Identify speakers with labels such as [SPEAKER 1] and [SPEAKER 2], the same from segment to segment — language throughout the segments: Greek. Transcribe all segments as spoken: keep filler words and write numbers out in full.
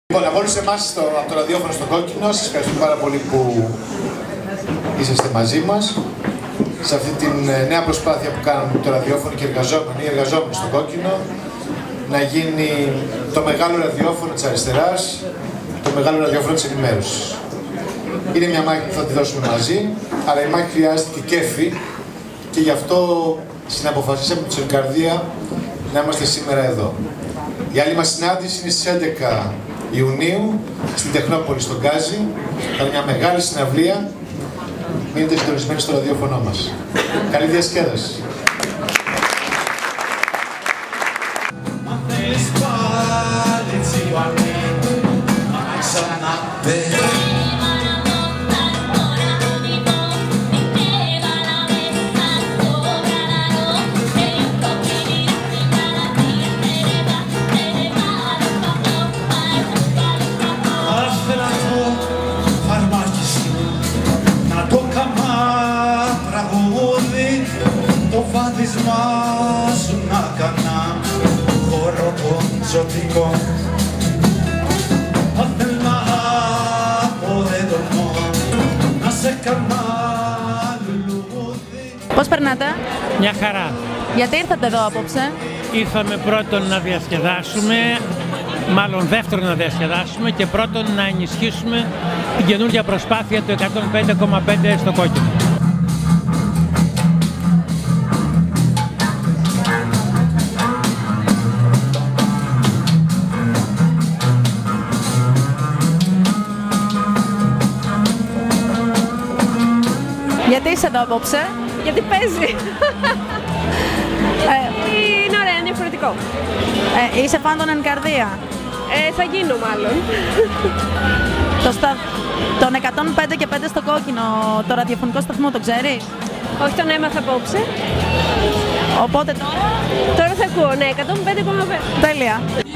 [SPEAKER 1] Λοιπόν, από όλους εμάς στο, από το ραδιόφωνο στο Κόκκινο, σας ευχαριστούμε πάρα πολύ που είσαστε μαζί μας σε αυτή τη νέα προσπάθεια που κάνουμε το ραδιόφωνο και οι εργαζόμενοι, οι εργαζόμενοι στο Κόκκινο, να γίνει το μεγάλο ραδιόφωνο της αριστεράς, το μεγάλο ραδιόφωνο της ενημέρωσης. Είναι μια μάχη που θα τη δώσουμε μαζί, αλλά η μάχη χρειάζεται και κέφι και γι' αυτό συναποφασίσαμε με την καρδία να είμαστε σήμερα εδώ. Η άλλη μας συνάντηση είναι στις έντεκα Ιουνίου στην Τεχνόπολη στον Γκάζι. Θα είναι μια μεγάλη συναυλία. Μείνετε συντονισμένοι στο ραδιόφωνο μας. Καλή διασκέδαση.
[SPEAKER 2] Το βάδισμα σου να κάνα χώρο των ζωτικών. Αν θέλ να αποδεδομώ να σε κάνα λουλούδι.
[SPEAKER 3] Πώς περνάτε?
[SPEAKER 4] Μια χαρά.
[SPEAKER 3] Γιατί ήρθατε εδώ απόψε?
[SPEAKER 4] Ήρθαμε πρώτον να διασκεδάσουμε, μάλλον δεύτερον να διασκεδάσουμε και πρώτον να ενισχύσουμε την καινούργια προσπάθεια του εκατόν πέντε κόμμα πέντε στο Κόκκινο.
[SPEAKER 3] Γιατί είσαι εδώ απόψε?
[SPEAKER 5] Γιατί παίζει.
[SPEAKER 3] ε,
[SPEAKER 5] είναι ωραία, είναι διαφορετικό.
[SPEAKER 3] ε, είσαι φαν των Ενκαρδία?
[SPEAKER 5] Ε, θα γίνω μάλλον.
[SPEAKER 3] το στα... Τον εκατόν πέντε και πέντε στο Κόκκινο, το ραδιοφωνικό σταθμό, το ξέρεις?
[SPEAKER 5] Όχι, τον έμαθα απόψε.
[SPEAKER 3] Οπότε τώρα...
[SPEAKER 5] Τώρα θα ακούω, ναι, εκατόν πέντε κόμμα πέντε.
[SPEAKER 3] Τέλεια.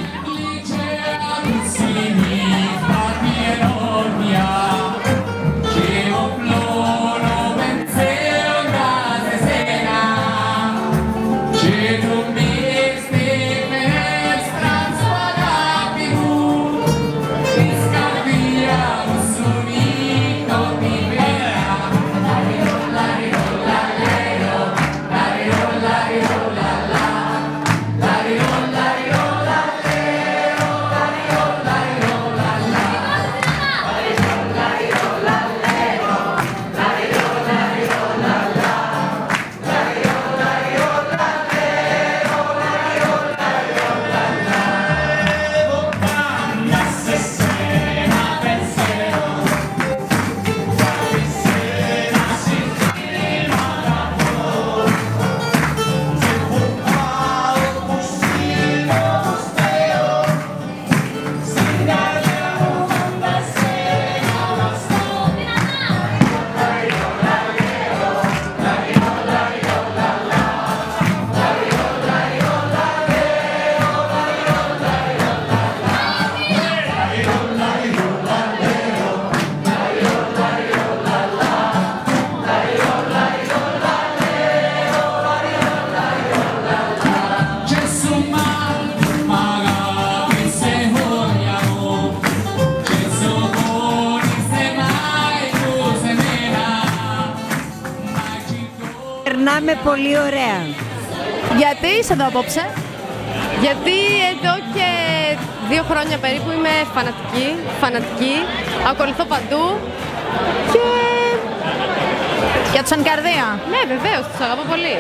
[SPEAKER 6] Περνάμε πολύ ωραία.
[SPEAKER 3] Γιατί είσαι εδώ απόψε?
[SPEAKER 5] Γιατί εδώ και δύο χρόνια περίπου είμαι φανατική, φανατική, ακολουθώ παντού και...
[SPEAKER 3] Για τους Ενκαρδία?
[SPEAKER 5] Ναι, βεβαίως, τους αγαπώ πολύ.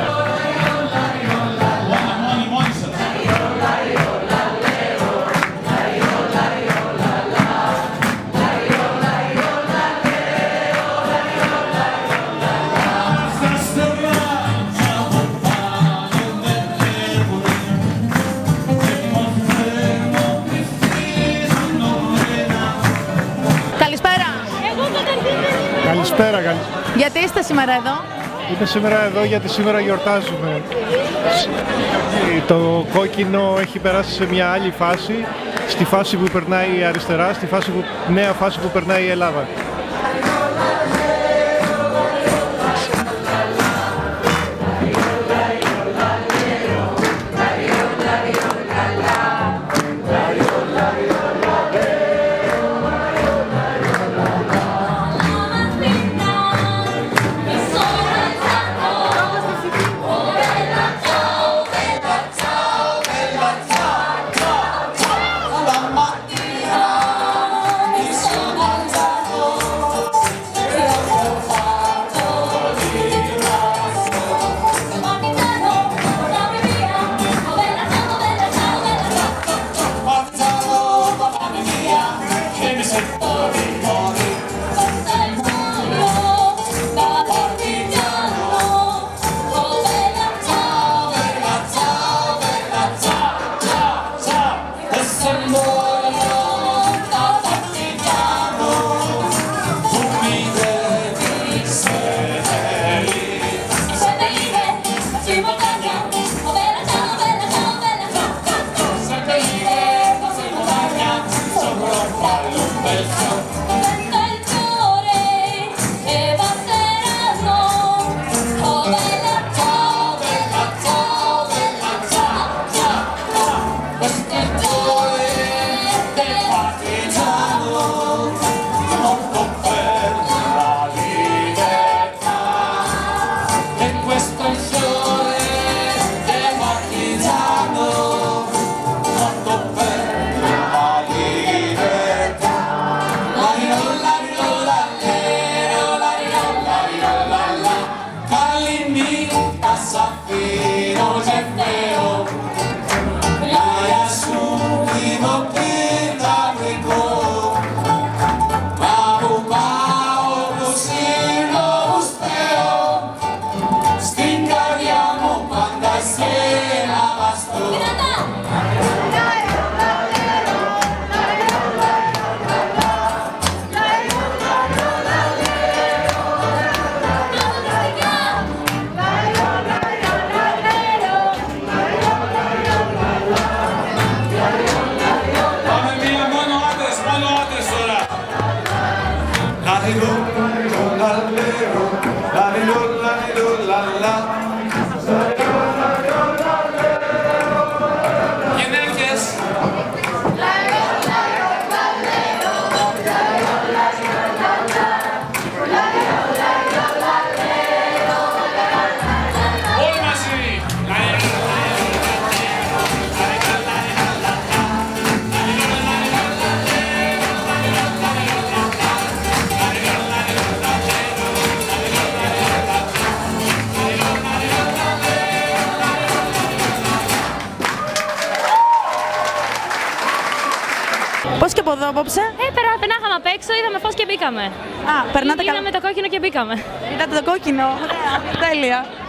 [SPEAKER 7] Καλησπέρα, καλησπέρα.
[SPEAKER 3] Γιατί είστε σήμερα εδώ?
[SPEAKER 7] Είμαι σήμερα εδώ γιατί σήμερα γιορτάζουμε. Το Κόκκινο έχει περάσει σε μια άλλη φάση, στη φάση που περνάει η αριστερά, στη φάση που, νέα φάση που περνάει η Ελλάδα.
[SPEAKER 3] Πώς και από εδώ απόψε?
[SPEAKER 6] Ε, πέρα, περνάγαμε απ' έξω, είδαμε φως και μπήκαμε.
[SPEAKER 3] Α, περνάτε καλά.
[SPEAKER 6] Είδαμε το κόκκινο και μπήκαμε.
[SPEAKER 3] Είδατε το κόκκινο. Ωραία, τέλεια.